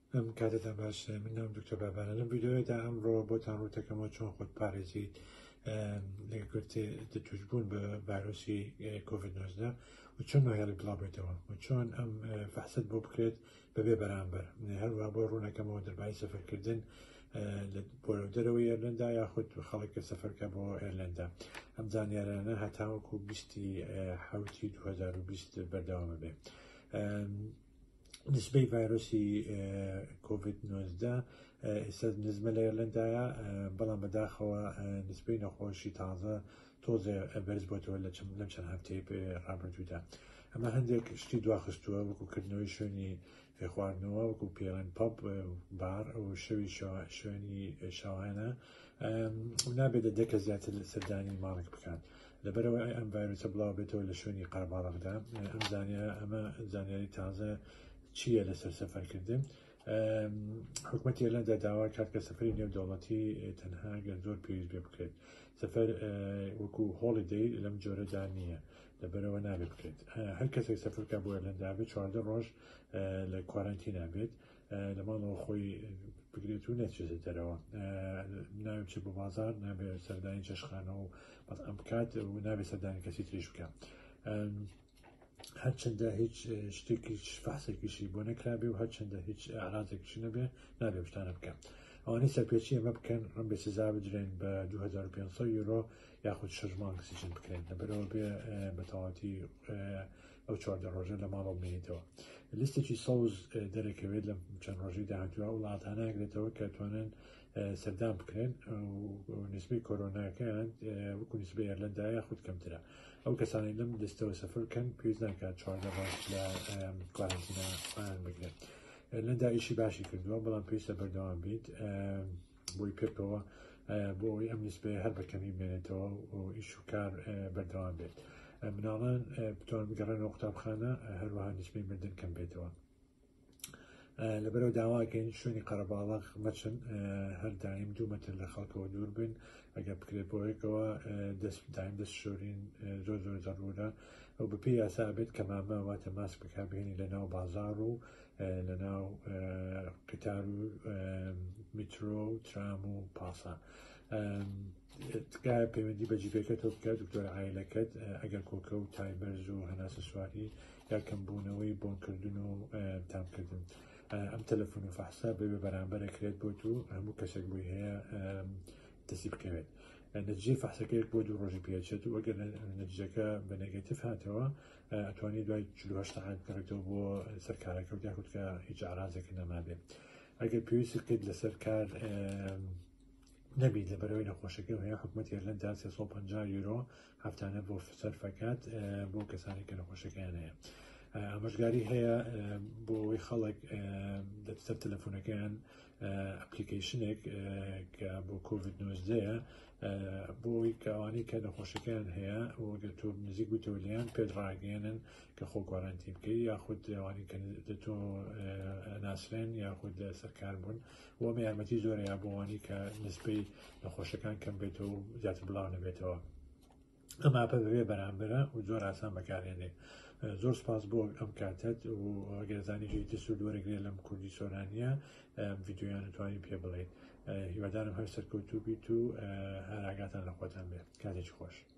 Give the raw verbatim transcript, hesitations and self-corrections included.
ام کاتتان باش من نام دکتر بابانه لم ویدیوی دا امرو بوتان رو تکمو چون خود پارێزیت لەگەرتی دەتوشبوون بە ڤایرۆسی کۆڤید نۆزدە و چۆن نۆهێڵی بڵاوبێتەوە و چۆن ئەم فەحسەت بۆ بکرێت بەبێ بەرامبەر هەروە بۆ ڕوونەکەمەوە دەربای سەفەرکردن بۆ دەرەوەی ئێرلندا یاخود خەڵکە سەفەرکە بۆ ئێرلندا ئەم زانیارانە هەتاوەکو بیستی حوتی دو هەزار و بیست بەردەوامە بێ. نسبەی ڤایرۆسی کۆڤید نۆزدە ئێستا نزمە لە ئێرلندایە بەڵام بەداخەوە نسبەی نەخۆشی تازە تۆزێ بەرز بۆتەوە لە لەم چەند هەفتەی ڕابردوودا. ئەمە هەندێک شتی دواخستووە وەکوکردنەوەی شوێنی خواردنەوە وەکو پێڵەن پەب بار و شەوی شوێنی شاوانە و نابێت دە دەکە زیاتر سەردانی ماڵک بکات لەبەرەوە ئەم ڤایرۆسە بڵاو بێتەوە لە شوێنی قەرەباڵغدا. ئەم زانیارە ئەمە زانیاری تازە چییە لەسەر سەفەرکردن. حکوومەتی ئێرلندا داوا کات کە سەفەری نێودەوڵەتی تەنها گەر زۆر پێویست پێ بکرێت. سەفەر وەکو هۆڵیدەی لەم جۆرەدا نییە لەبەرەوە نابێت بکرێت. هەر کەسێک سەفەرکە بۆ ئێرلندا بێت چواردە ڕۆژ لە کوارەنتینە بێت لە ماڵەوە خۆی بگرێت و نەچێتە دەرەوە. ناوێت بچێت بۆ بازار، نابێت سەردانی چێشتخانە و بەڵام بکات و نابێت سەردانی کەسی تریش بکات. هەرچەندە هیچ شتێکی فەحسێکیشی بۆ نەکرابێ و هەرچەندە هیچ ئاغازێکیشی نەبێ نابێ شتانە بکەم. ئەوانەی سەرپێچی ئەمە بکەن ڕەم بێ سزا بدرێن بە دوو هەزار و پێنج سەد یورۆ یاخود شەش مانگ سیجن بکرێن لەبەرەوە بێ بە تەواوەتی ئەو چواردە ڕۆژە لە ماڵەوە بمێنیتەوە. لیستێکی سەوز دەرەکەوێت لە چەند ڕۆژی داهاتووە وڵاتانە ئەگرێتەوە کە توانن سەردان بکرێن و نسبەی کۆرۆناکەیان وەکو نسبەی ئێرلندا یاخود کەمترە. ئەو کەسانی لەم دەستەوە سەفەرکەن پێویست ناکات چواردە ڕۆژ لە کوارەنتینە بگرێت. ئێرلندا ئیشی باشی کردووە بەڵام پێویستە بەردەوام بیت بۆی پێکەوە بۆ ئەوەی ئەم نسبەیە هەر بەکەمی بمێنێتەوە و ئیش و کار بەردەوام بێت. مناڵان بتوان بگەڕێنەوە قوتابخانە هەروەها نسبەی مردن کەم بێتەوە. لەبەرەوە داواکەین شوێنی قەرەباڵغ مەچن هەر دایم دوو مەتر لە خەڵکەوە دوور بن ئەگەر بکرێت بۆیەکەوە دەست دایم دەست شۆرین زۆر زۆر زەڕورە ئەو بەپێی یاسا بێت کە مامە واتە ماسک بکبێنی لە ناو بازار و لە ناو قتار و میترۆ و ترام و پاسە. تکایە پەیوەندی بە جیپێکەتەوە بکات دکتۆرە عایلەکەت ئەگەر کۆکە و تایبەرز و هەناسە سواری یا کەمبوونەوەی بۆنکردن و تامکردن. ئەم تەلەفۆن و فەحسا بەبێ بەرامبەرەکرێت بۆت و هەموو کەسێک بووی هەیە دەستی بکەوێت. نەتیجەی فەحسەکەیەک بۆ دوو ڕۆژی پێچێت و ئەگەر نەتیجەکە بە نێگەتیڤ هاتەوە ئەتوانێت دوای چل و هەشت سەعات بکەوێتەوە بۆ سەرکارەکە و یاخود کە هیچ ئاڕازێکی نەمابێت. ئەگەر پێویست بکەیت لەسەر کار نەبیت لەبەرەوەی نەخۆشەکە هەیە حکوومەتی ئێرلندا سێ سەد و پەنجا یورۆ هەفتانە بۆ سەرفەکات بۆ کەسانی کە نەخۆشەکەیان هەیە. ئامۆژگاری هەیە بۆ ئەوەی خەڵک سەر تەلەفۆنەکەیان ئەپلیکیشنێک کە بۆ کۆڤید نۆزدەیە بۆ ئەوەی کەوانەی کە نەخۆشەکەیان هەیە وەگەر تۆ نزیک بوویتەوە لیان پێت ڕاگەێنن کە خۆ گۆڕانتین بکەی یاخود ئەوانی کە تۆ ناسرێن یاخود سەرکار بوون و ئەمە یارمەتی زۆرەیە بۆ ئەوانی کە نسبەی نەخۆشەکان کەم بێتەوە و زیاتر بڵاو نەبێتەوە. ئەم ئاپە بەبێ بەرامبەرە و زۆر ئاسان بەکارهێنێ. زۆر سپاس بۆ ئەم کاتت و ئەگەرزانی تر سوود وەرەگرێت لەم کوردی سۆرانیە ڤیددیۆیان توانین پێ بڵێیت. هیوادارم هەر سەرکەوتوو بیت و هەر ئاگاتان لە خۆتان بێت. کاتێکی خۆش.